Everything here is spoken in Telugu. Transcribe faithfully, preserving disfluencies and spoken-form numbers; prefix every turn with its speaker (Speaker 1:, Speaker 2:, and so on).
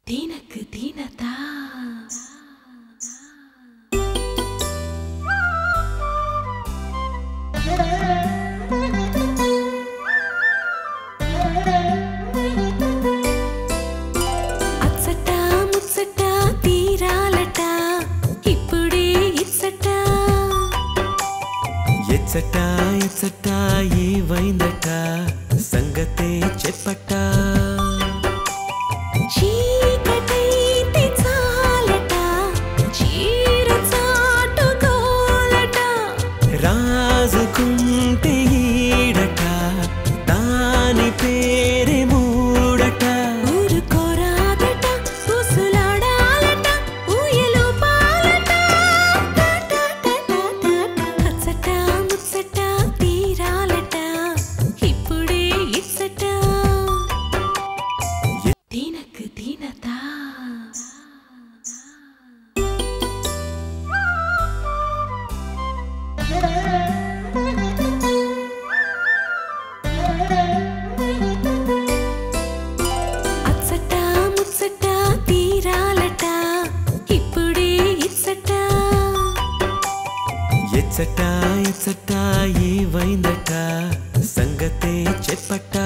Speaker 1: దీనకు దీనతా అచ్చట ముచ్చట తీరాలట ఇప్పుడే ఇచ్చట
Speaker 2: ఎచ్చట ఎచ్చట ఏవైందట సంగతే చెప్పట
Speaker 1: చీకటైతే చాలట చీర చాటుకోలట
Speaker 2: రాజుకుంటే ఈడట దాని పేరే మూడట
Speaker 1: ఊరుకోరాదట ఉసులాడాలట ఊయలు పాలట అచ్చట ముచ్చట తీరాలట ఇప్పుడే ఇచ్చట దీనకు దీనతా అచ్చట ముచ్చట తీరాలట ఇప్పుడే ఇచ్చట
Speaker 2: ఎచ్చట ఎచ్చట ఏవైందట సంగతే చెప్పట